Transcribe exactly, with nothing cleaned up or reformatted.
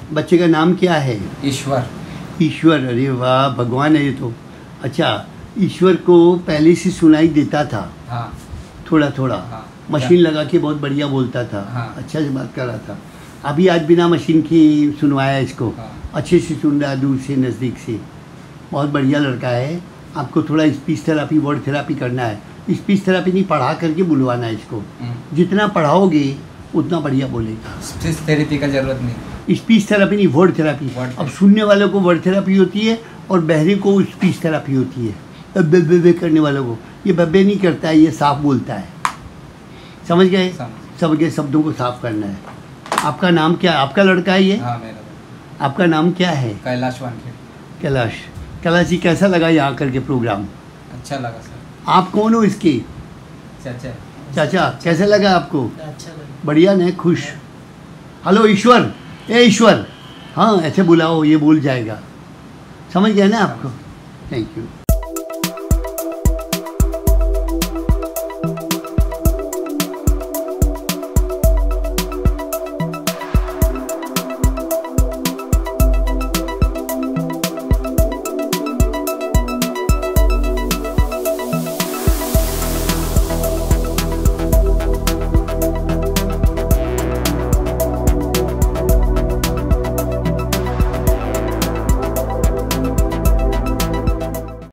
बच्चे का नाम क्या है? ईश्वर। ईश्वर, अरे वाह, भगवान है ये तो। अच्छा, ईश्वर को पहले से सुनाई देता था? हाँ। थोड़ा थोड़ा। हाँ। मशीन लगा के बहुत बढ़िया बोलता था। हाँ। अच्छा से बात कर रहा था। अभी आज बिना मशीन की सुनवाया इसको। हाँ। अच्छे से सुन रहा है, दूर से नज़दीक से। बहुत बढ़िया लड़का है। आपको थोड़ा स्पीच थेरापी, वर्ड थेरापी करना है। स्पीच थेरापी नहीं, पढ़ा करके बुलवाना है इसको। जितना पढ़ाओगे उतना बढ़िया बोलेगा। स्पीच थेरेपी का जरूरत नहीं। स्पीच थेरापी नहीं, वर्ड थेरापी। अब सुनने वालों को वर्ड थेरापी होती है और बहरे को स्पीच थेरापी होती है। अब बे बे करने वालों को, ये बब्बे नहीं करता है, ये साफ बोलता है। समझ गए? सबके शब्दों को साफ करना है। आपका नाम क्या है? आपका लड़का है ये? हाँ, मेरा। आपका नाम क्या है? कैलाश वानखेड़े। कैलाश। कैलाश जी, कैसा लगा यहाँ आकर के प्रोग्राम? अच्छा लगा सर। आप कौन हो इसके? चाचा। चाचा, कैसे लगा आपको? अच्छा लगा। बढ़िया ने? खुश? हेलो ईश्वर, ए ईश्वर, हाँ ऐसे बुलाओ, ये बोल जाएगा। समझ गए ना आपको? Thank you.